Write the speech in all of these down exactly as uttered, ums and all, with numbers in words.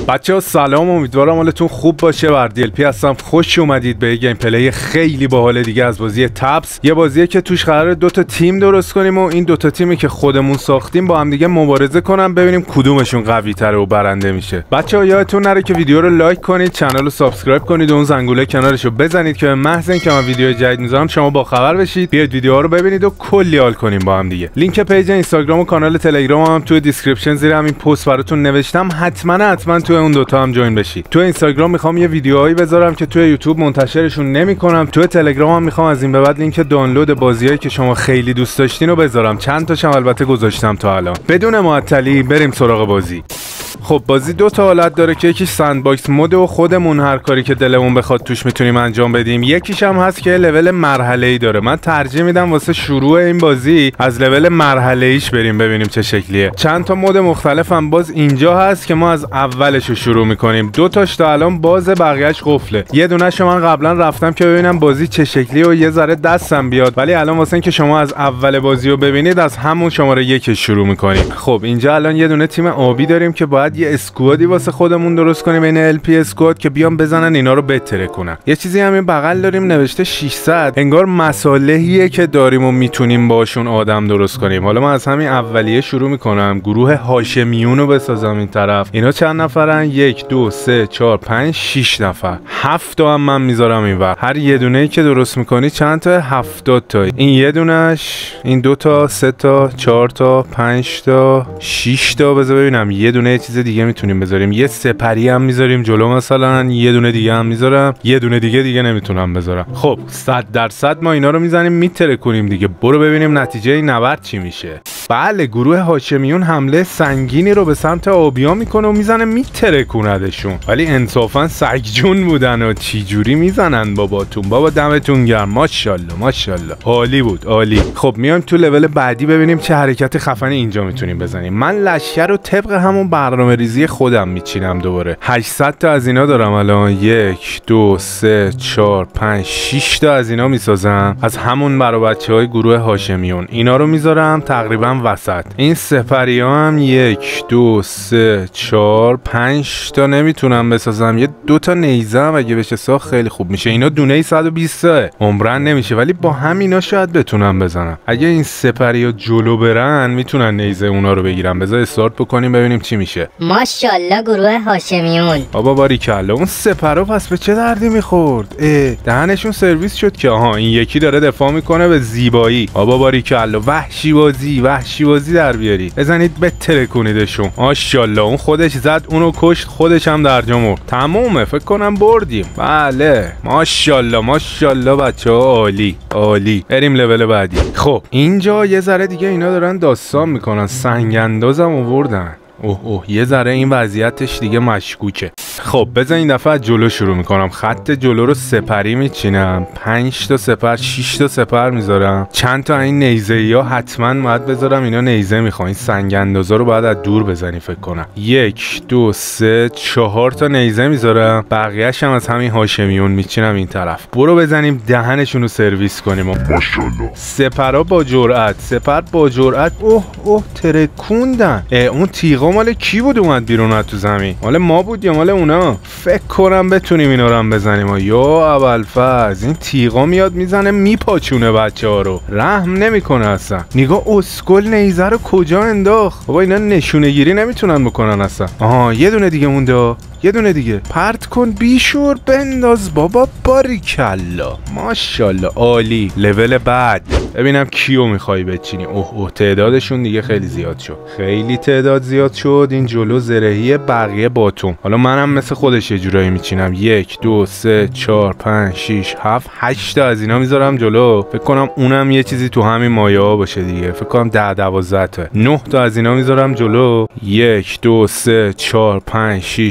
بچه‌ها سلام، امیدوارم حالتون خوب باشه. وردی ال پی هستم. خوش اومدید به گیم پلی خیلی باحال دیگه از بازی تبس. یه بازیه که توش قراره دو تا تیم درست کنیم و این دو تا تیمی که خودمون ساختیم با هم دیگه مبارزه کنن، ببینیم کدومشون قوی تره و برنده میشه. بچه‌ها یادتون نره که ویدیو رو لایک کنید، کانال رو سابسکرایب کنید و اون زنگوله کنارش رو بزنید که به محض اینکه من ویدیو جدید میذارم شما با خبر بشید. بیاید ویدیوها رو ببینید و کلی حال کنیم با هم دیگه. لینک پیج اینستاگرام و کانال تلگرام هم توی دیسکریپشن زیر همین پست براتون نوشتم. حتما حتما توی اون دوتا هم جوین بشید. تو اینستاگرام میخوام یه ویدیوهایی بذارم که توی یوتیوب منتشرشون نمیکنم. توی تلگرام هم میخوام از این به بعد لینک دانلود بازیایی که شما خیلی دوست داشتین رو بذارم. چند تاشم البته گذاشتم تا الان. بدون معطلی بریم سراغ بازی. خب بازی دو تا حالت داره که یکیش سند باکس مود و خودمون هر کاری که دلمون بخواد توش میتونیم انجام بدیم. یکیش هم هست که لول مرحله‌ای داره. من ترجیح میدم واسه شروع این بازی از لول مرحله‌ایش بریم ببینیم چه شکلیه. چند تا مود مختلف هم باز اینجا هست که ما از اولش رو شروع میکنیم. دو تاش تا الان باز، بقیه‌اش قفله. یه دونه‌ش من قبلا رفتم که ببینم بازی چه شکلیه و یه ذره دستم بیاد، ولی الان واسه اینکه شما از اول بازی رو ببینید از همون شماره یک شروع میکنیم. خب اینجا الان یه دونه تیم آبی داریم که باید یه اسکوادی واسه خودمون درست کنیم، این ال پی اسکواد که بیان بزنن اینا رو بتره کنن. یه چیزی همین بغل داریم نوشته ششصد، انگار مصالحیه که داریم و میتونیم باشون آدم درست کنیم. حالا من از همین اولیه شروع میکنم. گروه هاشمیون رو بسازم این طرف. اینا چند نفرن؟ یک دو سه چهار پنج شش نفر. هفت تا هم من میذارم اینور. هر یه دونه‌ای که درست میکنی چند تا؟ هفتاد تا. این یه دونش، این دو تا، سه تا، چهار تا، پنج تا، شش تا. بذار ببینم یه دونه چیز دیگه میتونیم بذاریم. یه سپری هم میذاریم جلو مثلا. یه دونه دیگه هم میذارم. یه دونه دیگه دیگه نمیتونم بذارم. خب صد درصد ما اینا رو میزنیم میتره کنیم دیگه. برو ببینیم نتیجه این نبرد چی میشه. بله، گروه هاشمیون حمله سنگینی رو به سمت آبیا میکنه و میزنه میتره کندشون، ولی انصافا سگجون بودن و چی جوری میزنن باباتون. بابا دمتون گرم، ماشاءالله ماشاءالله، عالی بود عالی. خب میایم تو لول بعدی ببینیم چه حرکت خفنی اینجا میتونیم بزنیم. من لشکر رو طبق همون برنامه ریزی خودم میچینم دوباره. هشتصد تا از اینا دارم الان. یک دو سه چهار پنج شش تا از اینا میسازم از همون برا بچهای گروه هاشمیون. اینا رو میذارم تقریبا وسط. این سپری ها هم یک دو سه چهار پنج تا نمیتونم بسازم. یه دو تا نیزه هم اگه بشه ساخت خیلی خوب میشه. اینا دونه صد و بیست تا عمرن نمیشه، ولی با همینا شاید بتونم بزنم. اگه این سپری ها جلو برن میتونن نیزه اونا رو بگیرن. بذار استارت بکنیم ببینیم چی میشه. ماشاءالله گروه هاشمیون. بابا باریکلا. اون سپرا پس به چه دردی میخورد؟ اه دهنشون سرویس شد که آها این یکی داره دفاع میکنه به زیبایی. بابا باریکلا. وحشی بازی وحشی بازی در بیاری. بزنید بتره کنیدشون. ماشاءالله. اون خودش زد، اونو کشت، خودش هم در جا مرد. تمومه، فکر کنم بردیم. بله ماشاءالله ماشاءالله بچه‌ها، عالی عالی. بریم لول بعدی. خب اینجا یه ذره دیگه اینا دارن داستان میکنن. سنگ اندازم آوردن. اوه اوه یه ذره این وضعیتش دیگه مشکوکه. خب بذار این دفعه جلو شروع میکنم. خط جلو رو سپری میچینم. پنج تا سپر، شش تا سپر میذارم. چند تا این نیزه ها حتما باید بذارم. اینا نیزه میخوان. این سنگ اندازا رو باید از دور بزنی فکر کنم. یک دو سه چهار تا نیزه میذارم. بقیه‌اش هم از همین هاشمیون میچینم این طرف. برو بزنیم دهنشون رو سرویس کنیم. ماشاءالله. سپرها با جرأت، سپر با جرأت. اوه اوه ترکوندن. اون تیغا مال کی بود اومد بیرون از تو زمین؟ مال ما بود یا مال اونا؟ فکر کنم بتونیم اینا رو هم بزنیم. یا ابوالفضل، این تیغا میاد میزنه میپاچونه بچه‌ها رو. رحم نمیکنه اصلا. نگاه اسکل نیزه رو کجا انداخت. بابا اینا نشونه گیری نمیتونن بکنن اصلا. آها یه دونه دیگه مونده. یه دونه دیگه. پرت کن بیشور بنداز بابا. باریکلا ماشاءالله عالی. لول بعد ببینم کیو میخوای بچینی. اوه اوه تعدادشون دیگه خیلی زیاد شد. خیلی تعداد زیاد شد. این جلو زرهی، بقیه باتوم. حالا منم مثل خودش یه جورایی میچینم. یک دو سه چهار پنج شش هفت هشت تا از اینا میذارم جلو. فکر کنم اونم یه چیزی تو همین مایه ها باشه دیگه. فکر کنم ده دوازده تا. نه تا از اینا میذارم جلو. یک دو سه چهار پنج شش هفت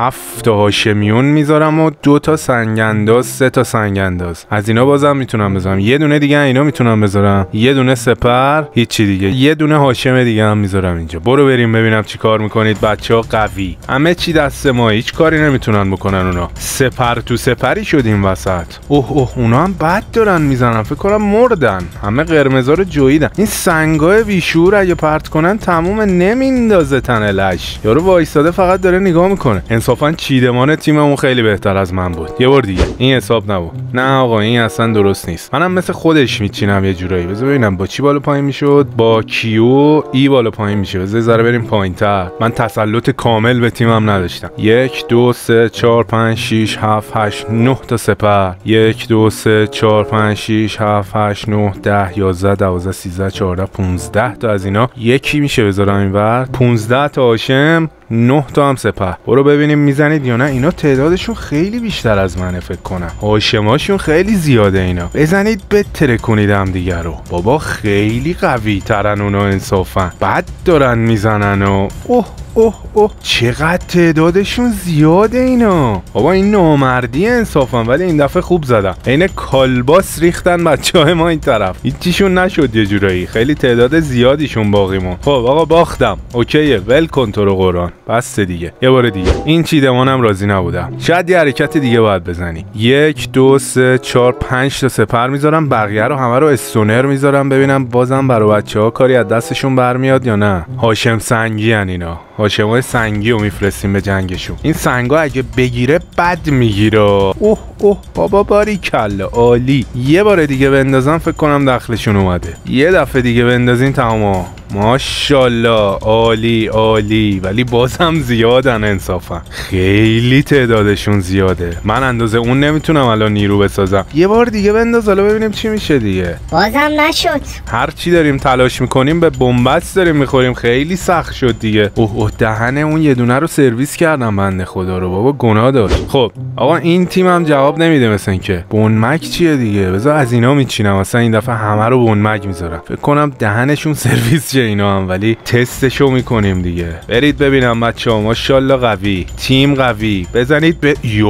هفت تا هاشمیون میذارم و دو تا سنگنداز، سه تا سنگنداز. از اینا بازم میتونم بذارم. یه دونه دیگه اینا میتونم بذارم. یه دونه سپر، هیچی دیگه. یه دونه هاشم دیگه هم میذارم اینجا. برو بریم ببینم چی کار میکنید بچه‌ها. قوی. همه چی دست ما، هیچ کاری نمیتونن بکنن اونا. سپر تو سپری شدیم وسط. اوه اوه اونا هم بد دارن میزنن. فکر کنم مردن. همه قرمزا رو جویدن. این سنگای بیشور اگه پرت کنن تموم نمیندازه تن لش. یارو وایساده فقط داره نگاه میکنه. انصافا چیدمان تیممون خیلی بهتر از من بود. یه بار دیگه این حساب نبود. نه آقا این اصلا درست نیست. منم مثل خودش میچینم یه جورایی. بذار ببینم با چی بالا پایین میشد. با کیو ای بالا پایین میشه. بذار ذره بریم پایینتر. من تسلط کامل به تیمم نداشتم. یک دو سه چهار پنج شش هفت هشت نه تا سپر. یک دو سه چهار پنج شش هفت هشت نه ده یازده دوازده سیزده چهارده پانزده تا از اینا یکی میشه بذارم اینور. پانزده تا هاشم، نه تا هم سپر. برو ببینیم میزنید یا نه. اینا تعدادشون خیلی بیشتر از منه فکر کنم. هاشماشون خیلی زیاده. اینا بزنید بتره کنید هم دیگه رو. بابا خیلی قوی ترن اونا انصافا. بد دارن میزنن و اوه اوه اوه چقدر تعدادشون زیاده اینا. بابا این نامردی انصافا. ولی این دفعه خوب زدم. عین کالباس ریختن بچهای ما این طرف. هیچیشون نشد یه جورایی. خیلی تعداد زیادیشون باقی مون. خب آقا باختم. اوکیه ول کن تو رو قرآن. بس دیگه. یه بار دیگه. این چیدمانم راضی نبودم. شاید یه حرکت دیگه باید بزنی. یک دو سه چهار پنج تا سپر میذارم. بقیه رو همه رو استونر میذارم ببینم بازم برای بچه‌ها کاری از دستشون برمیاد یا نه. هاشم سنگی ان اینا. هاشمای سنگی رو میفرستیم به جنگشون. این سنگا اگه بگیره بد میگیره. اوه اوه بابا باریکلا عالی. یه بار دیگه بندازم فکر کنم دخلشون اومده. یه دفعه دیگه بندازین تمام. ماشاءالله عالی عالی. ولی بازم زیادن انصافا. خیلی تعدادشون زیاده. من اندازه اون نمیتونم الان نیرو بسازم. یه بار دیگه بنداز حالا ببینیم چی میشه دیگه. بازم نشد. هر چی داریم تلاش میکنیم به بنبست داریم میخوریم. خیلی سخت شد دیگه. اوه اوه دهن اون یه دونه رو سرویس کردم بنده خدا رو. بابا گناه داشت. خب آقا این تیم هم جواب نمیده مثلا اینکه. بنمک چیه دیگه؟ بذار از اینا میچینم. مثلا این دفعه همه رو بنمک میذارم. فکر کنم دهنشون سرویس شه اینا هم. ولی تستشو میکنیم دیگه. برید ببینم بچه‌ها. ماشاءالله قوی. تیم قوی. بزنید به یا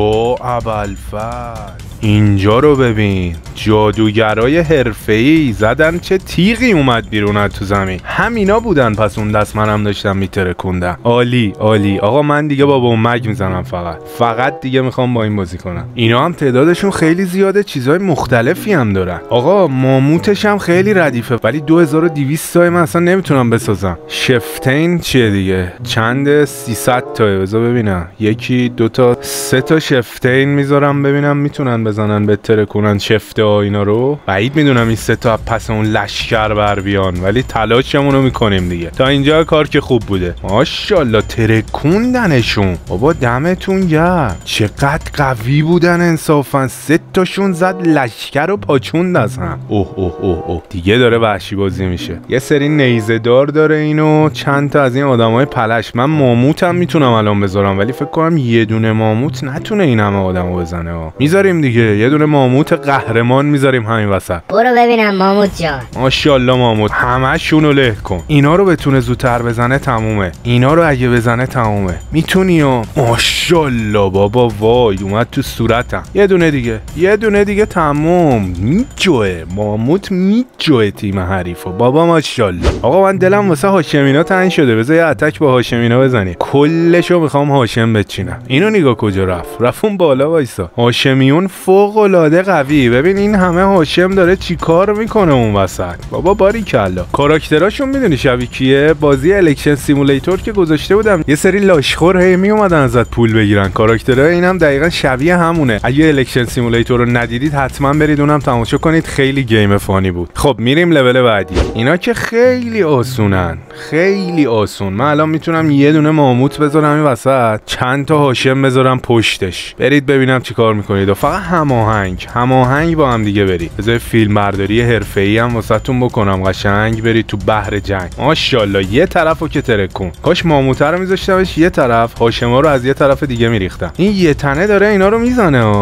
ابوالفضل. اینجا رو ببین. جادوگرای حرفه‌ای زدن. چه تیغی اومد بیرون از تو زمین. همینا بودن پس اون دست منم داشتم میترکوندم. عالی عالی. آقا من دیگه با بومگ میزنم. فقط فقط دیگه میخوام با این بازی کنم. اینا هم تعدادشون خیلی زیاده. چیزای مختلفی هم دارن. آقا ماموتش هم خیلی ردیفه. ولی دو هزار و دویست تا من اصلا نمیتونم بسازم. شفتین چیه دیگه؟ چند؟ سیصد تا. بذار ببینم. یکی دو تا سه تا شفتین میذارم ببینم میتونن بزنن بهتره کنن شفته ها اینا رو. بعید میدونم این سه تا پس اون لشکر بر بیان. ولی تلاشمون رو میکنیم دیگه. تا اینجا کار که خوب بوده. ماشاءالله ترکوندنشون. بابا دمتون گرم. چقدر قوی بودن انصافا. سه تاشون زد لشکر رو پاچوند از هم. اوه اوه اوه اوه دیگه داره وحشی بازی میشه. یه سری نیزه دار داره اینو. چند تا از این آدمای پلش. من ماموتم میتونم الان بذارم. ولی فکر کنم یه دونه ماموت نتونه این همه آدمو بزنه. میذاریم دیگه. یه دونه ماموت قهرمان میذاریم همین وسط. برو ببینم ماموت جان. ماشاءالله ماموت. همه‌شونو له کن. اینا رو بتونه زودتر بزنه تمومه. اینا رو اگه بزنه تمومه. میتونی ها. ماشاءالله بابا وای اومد تو صورتم. یه دونه دیگه. یه دونه دیگه تموم. میجوه ماموت میجوه تیم حریفو. بابا ماشاءالله. آقا من دلم واسه هاشمینا تنگ شده. بذار یه اتک با هاشمینا بزنی. کلشو میخوام هاشم بچینم. اینو نگاه کجا رفت. رفت اون بالا وایسا. هاشمیون فوق العاده قوی. ببین این همه هاشم داره چیکار میکنه اون وسط. بابا باریکلا. کاراکتراشون میدونی شبیه کیه؟ بازی الکشن سیمولیتور که گذاشته بودم یه سری لاشخور هی میومدن ازت پول بگیرن. کاراکترها اینم دقیقاً شبیه همونه. اگه الکشن سیمولیتور رو ندیدید حتما برید اونم تماشا کنید. خیلی گیم فانی بود. خب میریم لول بعدی. اینا که خیلی آسونن. خیلی آسون. من الان میتونم یه دونه ماموت بذارم این وسط. چند تا هاشم بذارم پشتش. برید ببینم چیکار میکنید. فقط هماهنگ هماهنگ با هم دیگه برید. بذار فیلم برداری حرفه‌ای هم واسهتون بکنم. قشنگ برید تو بحر جنگ. ماشاءالله یه طرفو که ترکون. کاش ماموته رو میذاشتمش یه طرف. هاشما رو از یه طرف دیگه میریختم. این یه تنه داره اینا رو میزنه ها.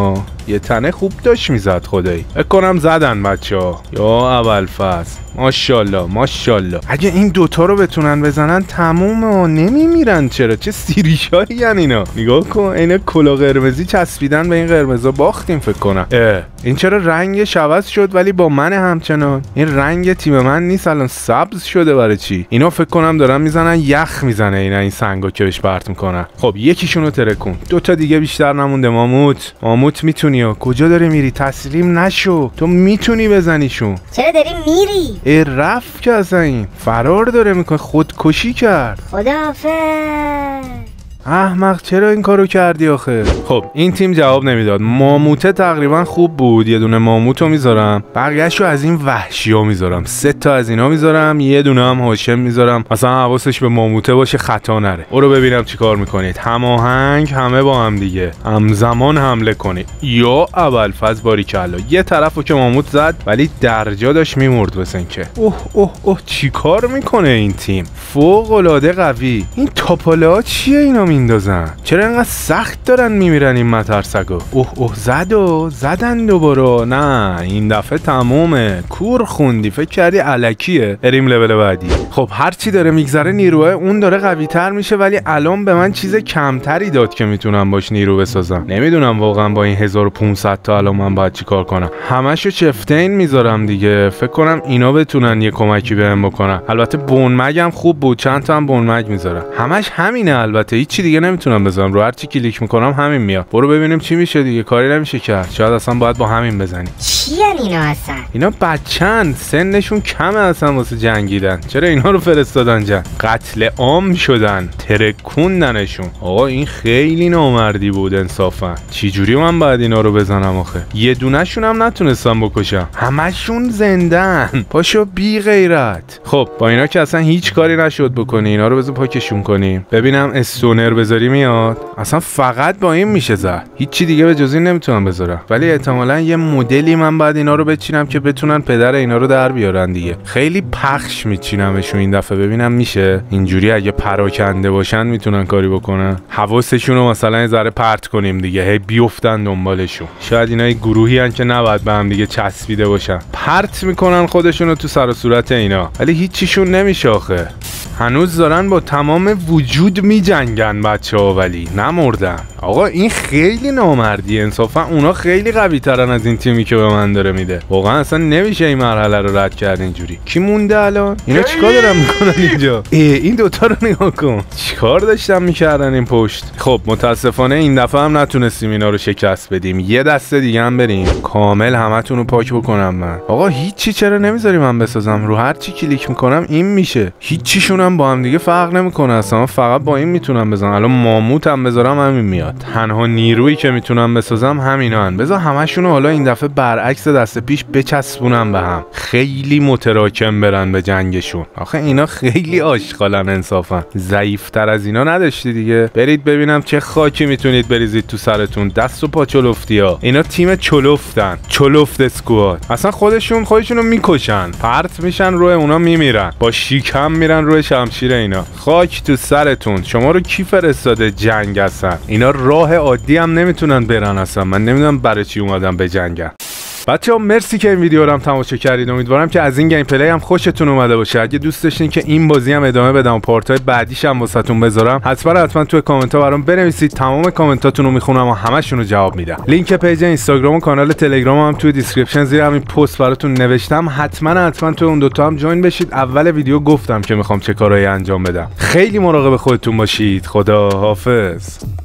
یه تنه خوب داشت میزد خدایی. فکر کنم زدن بچه‌ها. یا ابوالفضل ماشاءالله ماشاءالله. اگه این دوتا رو بتونن بزنن تمومه. نمیمیرن چرا؟ چه سیریشاری یعنی اینا. نگاه کن اینا کلا قرمزی چسبیدن به این قرمزا. باختیم فکر کنم. اه این چرا رنگش عوض شد ولی با من همچنان؟ این رنگ تیم من نیست الان سبز شده. برای چی؟ اینا فکر کنم دارن میزنن یخ میزنه اینا این سنگا که بهش پرت میکنن. خب یکیشونو ترکون. دو تا دیگه بیشتر نمونده. ماموت ماموت میتونی. کجا داری میری؟ تسلیم نشو. تو میتونی بزنیشون. چرا داری میری؟ ای رفت که اصلا این فرار داره میکنه. خودکشی کرد. خداحافظ. احمق چرا این کارو کردی آخه؟ خب این تیم جواب نمیداد. ماموته تقریبا خوب بود. یه دونه ماموتو میذارم، بقیه‌شو از این وحشی‌ها میذارم. سه تا از اینا میذارم، یه دونه هم هاشم میذارم. مثلا حواسش به ماموته باشه خطا نره. برو ببینم چیکار میکنید. هماهنگ همه با هم دیگه همزمان حمله کنید. یا ابوالفضل باریکلا. یه طرفو که ماموت زد ولی درجا داشت میمرد بسن که. اوه اوه اوه چیکار میکنه این تیم؟ فوق العاده قوی. این تاپالا چیه اینا میندازن؟ چرا انقدر سخت دارن میمیرن این مترسگا؟ اوه اوه زد و زدن دوباره. نه این دفعه تمومه. کور خوندی فکر کردی الکیه. بریم لول بعدی. خب هر چی داره میگذره نیروه اون داره قوی تر میشه ولی الان به من چیز کمتری داد که میتونم باش نیرو بسازم. نمیدونم واقعا با این هزار و پانصد تا الان من باید چیکار کنم. همشو چفتین میذارم دیگه. فکر کنم اینا بتونن یه کمکی بهم بکنن. البته بون مگم خوب بود. چند تا هم بون مگ میذارم. همش همینه. البته هیچ چی دیگه نمیتونم بزنم. رو هر چی کلیک میکنم همین میاد. برو ببینیم چی میشه دیگه. کاری نمیشه کرد. شاید اصلا باید با همین بزنی. چی اینا اصلا؟ اینا بچن سنشون کمه اصلا واسه جنگیدن. چرا اینا رو فرستادن جنگ؟ قتل عام شدن. ترکوندنشون. آقا این خیلی نامردی بود انصافا. چی جوری من باید اینا رو بزنم آخه؟ یه دونه‌شون هم نتونستم بکشم. همشون زندن. پاشو بی غیرت. خب با اینا که اصلا هیچ کاری نشد بکنی. اینا رو بذار پاکشون کنیم. ببینم استونر بذاری میاد. اصلا فقط با این میشه زد. هیچی دیگه به جز این نمیتونم بذارم. ولی احتمالاً یه مدلی من بعد اینا رو بچینم که بتونن پدر اینا رو در بیارن دیگه. خیلی پخش میچینمشون این دفعه ببینم میشه. اینجوری اگه پراکنده باشن میتونن کاری بکنن. حواسشون رو مثلا یه ذره پرت کنیم دیگه. هی بیفتن دنبالشون. شاید اینا یه گروهی ان که نباید به هم دیگه چسبیده باشن. پرت میکنن خودشون رو تو سر و صورت اینا. ولی هیچیشون نمیشه آخه. هنوز دارن با تمام وجود میجنگن بچه‌ها ولی نمردن. آقا این خیلی نامردی انصافا. اونا خیلی قوی ترن از این تیمی که به من داره میده. واقعا اصلا نمیشه این مرحله رو رد کرد اینجوری. کی مونده الان؟ اینا چیکار دارن میکنن اینجا؟ ای این دوتا رو نگاه کن. چیکار داشتن میکردن این پشت؟ خب متاسفانه این دفعه هم نتونستیم اینا رو شکست بدیم. یه دسته دیگه هم بریم کامل همتون رو پاک بکنم من. آقا هیچی چرا نمیذاری من بسازم؟ رو هر چی کلیک میکنم این میشه. هیچیشون هم با هم دیگه فرق نمیکنه اصلا. فقط با این میتونم بزنم. الان ماموت هم بذارم همین میاد. تنها نیرویی که میتونم بسازم همینا هن. بذار همشونو حالا این دفعه برعکس دست پیش بچسبونم به هم. خیلی متراکم برن به جنگشون. آخه اینا خیلی آشغالن انصافا. ضعیفتر از اینا نداشتی دیگه. برید ببینم چه خاکی میتونید بریزید تو سرتون. دست و پا چلفتیا. اینا تیم چلفتن. چلفت اسکواد. اصلا خودشون خودشونو میکشن. پرت میشن روی اونا میمیرن. با شیکم میرن روی شمشیر اینا. خاک تو سرتون. شما رو کی فرستاده جنگ هستن؟ اینا راه عادی هم نمیتونن برن اصلا. من نمیدونم برای چی اومدن به جنگن. بچه‌ها مرسی که این ویدیو رو هم تماشا کردید. امیدوارم که از این گیم پلی هم خوشتون اومده باشه. اگه دوست داشتین که این بازی هم ادامه بدم و پارت‌های بعدیش هم واسهتون بذارم، حتما حتما توی کامنت‌ها برام بنویسید. تمام کامنتاتون رو میخونم و همشون رو جواب میدم. لینک پیج اینستاگرام و کانال تلگرام هم توی دیسکریپشن زیر همین پست براتون نوشتم. حتما حتما توی اون دوتا هم جوین بشید. اول ویدیو گفتم که میخوام چه کارهایی انجام بدم. خیلی مراقب خودتون باشید. خدا حافظ.